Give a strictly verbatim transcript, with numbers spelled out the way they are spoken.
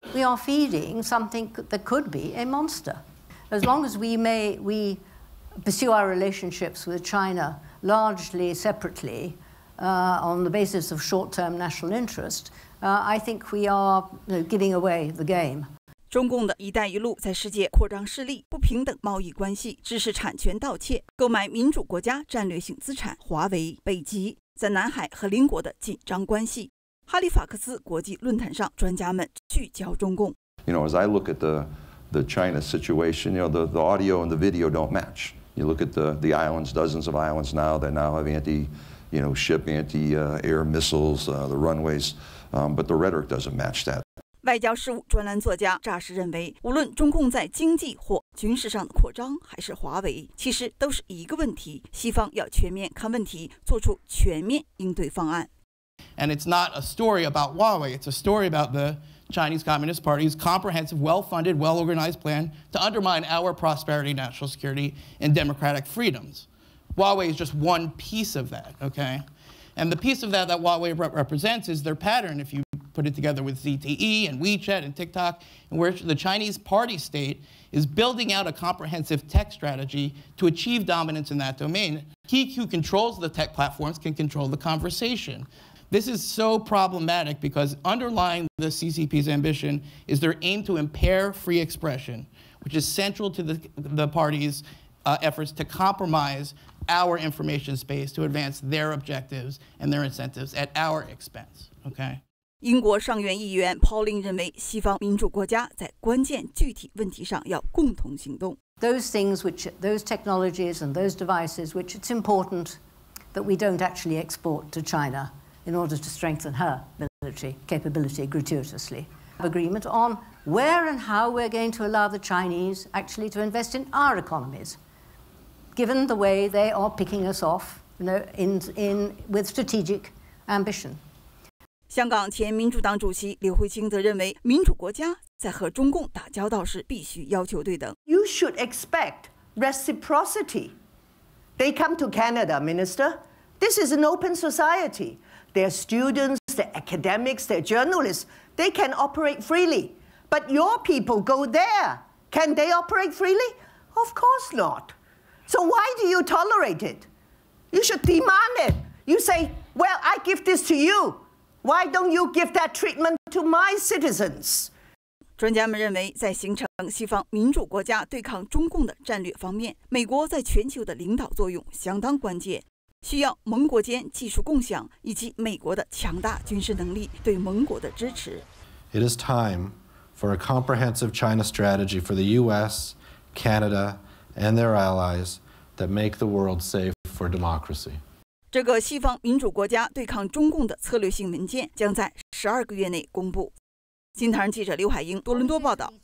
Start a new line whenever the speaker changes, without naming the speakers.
we are feeding something that could be a monster. As long as we may we pursue our relationships with China largely separately uh, on the basis of short-term national interest, uh, I think we are you know, giving away the game.
中共的一带一路在世界扩张势力、不平等贸易关系、知识产权盗窃、购买民主国家战略性资产华为、北极，在南海和邻国的紧张关系。哈利法克斯国际论坛上，专家们聚焦中共。
You know, as I look at the the China situation, you know, the the audio and the video don't match. You look at the the islands, dozens of islands now. They now have anti, you know, ship anti-air uh, missiles, uh, the runways, um, but the rhetoric doesn't match that.
外交事务专栏作家乍时认为，无论中共在经济或军事上的扩张，还是华为，其实都是一个问题：西方要全面看问题，做出全面应对方案。
And it's not a story about Huawei; it's a story about the Chinese Communist Party's comprehensive, well-funded, well-organized plan to undermine our prosperity, national security, and democratic freedoms. Huawei is just one piece of that, okay? And the piece of that that Huawei rep represents is their pattern, if you put it together with Z T E and WeChat and TikTok, in which the Chinese party state is building out a comprehensive tech strategy to achieve dominance in that domain. He who controls the tech platforms can control the conversation. This is so problematic because underlying the C C P's ambition is their aim to impair free expression, which is central to the, the party's uh, efforts to compromise our information space to advance their objectives and their incentives at our expense. Okay?
英国上院议员 Pauling 认为，西方民主国家在关键具体问题上要共同行动。
Those things which, those technologies and those devices which it's important that we don't actually export to China in order to strengthen her military capability gratuitously. Agreement on where and how we're going to allow the Chinese actually to invest in our economies, given the way they are picking us off, you know, in, in, with strategic ambition.
香港前民主党主席刘慧卿则认为，民主国家在和中共打交道时必须要求对等。
You should expect reciprocity. They come to Canada, Minister. This is an open society. Their students, their academics, their journalists, they can operate freely. But your people go there. Can they operate freely? Of course not. So why do you tolerate it? You should demand it. You say, well, I give this to you. Why don't you give that treatment to my citizens?
专家们认为，在形成西方民主国家对抗中共的战略方面，美国在全球的领导作用相当关键，需要盟国间技术共享以及美国的强大军事能力对盟国的支持。
It is time for a comprehensive China strategy for the U S, Canada, and their allies that make the world safe for democracy.
这个西方民主国家对抗中共的策略性文件将在十二个月内公布。新唐人记者刘海英多伦多报道。